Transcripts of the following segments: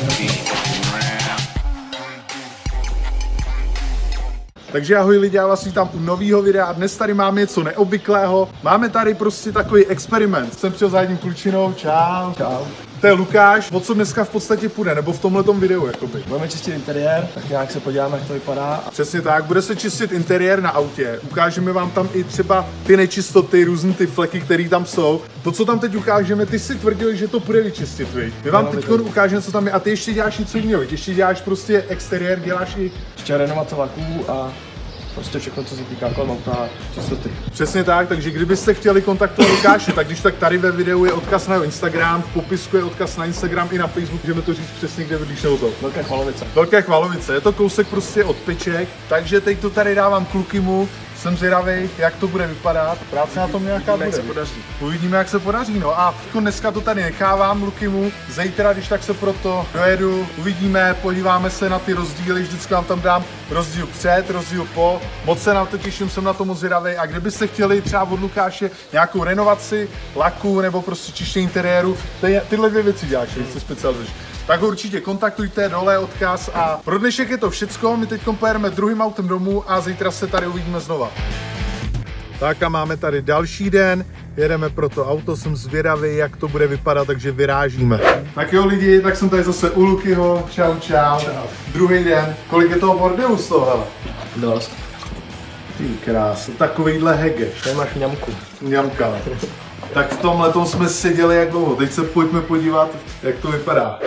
Takže ahoj lidi, já vás vítám u nového videa a dnes tady máme něco neobvyklého. Máme tady prostě takový experiment. Jsem přijel za jedním klučinou, čau. Čau. To je Lukáš, o co dneska v podstatě půjde, nebo v tomhletom videu jakoby. Budeme čistit interiér, tak nějak se podíváme, jak to vypadá. Přesně tak, bude se čistit interiér na autě. Ukážeme vám tam i třeba ty nečistoty, různý ty fleky, které tam jsou. To, co tam teď ukážeme, ty si tvrdili, že to bude vyčistit, viď? My vám teď ukážeme, co tam je, a ty ještě děláš něco jiného, ještě děláš prostě exteriér, děláš i Ještě renovace laků a prostě všechno, co se týká kolem auta a čistoty. Přesně tak, takže kdybyste chtěli kontaktovat Lukáše, tak když tak tady ve videu je odkaz na jeho Instagram, v popisku je odkaz na Instagram i na Facebook, můžeme to říct přesně, kde bydlíš nebo to. Velké Chvalovice. Velké Chvalovice, je to kousek prostě od Peček, takže teď to tady dávám klukymu, jsem zvědavý, jak to bude vypadat, práce na tom nějaká bude. Jak se podaří. Uvidíme, jak se podaří, no a dneska to tady nechávám Lukymu, zítra, když tak se proto dojedu, uvidíme, podíváme se na ty rozdíly, vždycky vám tam dám rozdíl před, rozdíl po, moc se na to těším, jsem na to moc zvědavý, a kdybyste chtěli třeba od Lukáše nějakou renovaci laku nebo prostě čištění interiéru, tyhle dvě věci děláš, když se specializuješ, tak ho určitě kontaktujte, dole je odkaz, a pro dnešek je to všecko, my teď pojedeme druhým autem domů a zítra se tady uvidíme znova. Tak a máme tady další den, jedeme pro to auto, jsem zvědavý, jak to bude vypadat, takže vyrážíme. Tak jo lidi, tak jsem tady zase u Lukyho, čau. Druhý den, kolik je toho bordelu z toho, hele? Dost. Ty krása, takovejhle hegeš. Tady máš ňamku. Ňamka. Tak v tomhletom jsme seděli jak dlouho, teď se pojďme podívat, jak to vypadá.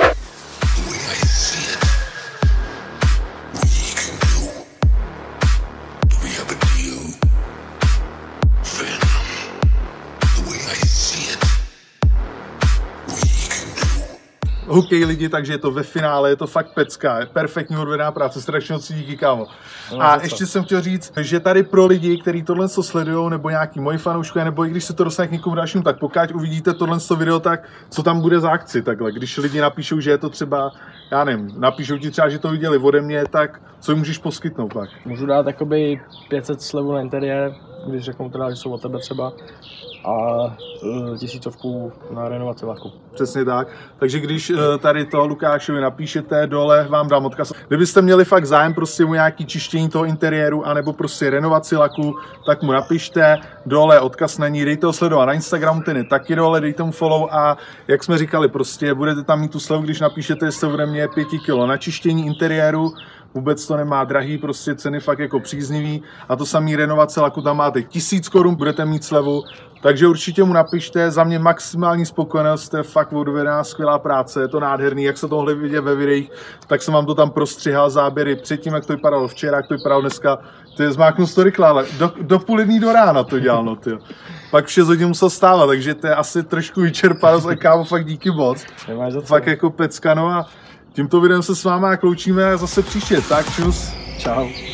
OK lidi, takže je to ve finále, je to fakt pecka, je perfektní odvedená práce, strašně moc díky, kámo. A ještě jsem chtěl říct, že tady pro lidi, kteří tohle sledujou, nebo nějaký moji fanouškové, nebo i když se to dostane k někomu dalšímu, tak pokud uvidíte tohle video, tak co tam bude za akci takhle. Když lidi napíšou, že je to třeba, já nevím, napíšou ti třeba, že to viděli ode mě, tak co jim můžeš poskytnout pak? Můžu dát jakoby 500 slevu na interiér, když řeknu teda, že jsou od tebe třeba, a 1000 na renovaci laku. Přesně tak. Takže když tady to Lukášovi napíšete, dole vám dám odkaz. Kdybyste měli fakt zájem prostě o nějaký čištění toho interiéru anebo prostě renovaci laku, tak mu napište, dole odkaz na ní, dejte ho sledovat na Instagramu, ten je taky dole, dejte mu follow, a jak jsme říkali, prostě budete tam mít tu slevu, když napíšete, jestli ode mě 5 kg na čištění interiéru. Vůbec to nemá drahý, prostě ceny fakt jako příznivý, a to samý renovace laku tam máte 1000 korun, budete mít slevu, takže určitě mu napište, za mě maximální spokojenost, to je fakt odvedená skvělá práce, je to nádherný, jak se to mohli vidět ve videích, tak jsem vám to tam prostřihal záběry předtím, jak to vypadalo včera, jak to vypadalo dneska, ty zmáknu to rychle, ale do půl jedný do rána to dělal, no ty. Pak v 6 hodin musel stávat, takže to je asi trošku vyčerpanost, a kámo, fakt díky moc, fakt jako pecka, no a tímto videem se s váma kloučíme zase příště, tak čus. Čau.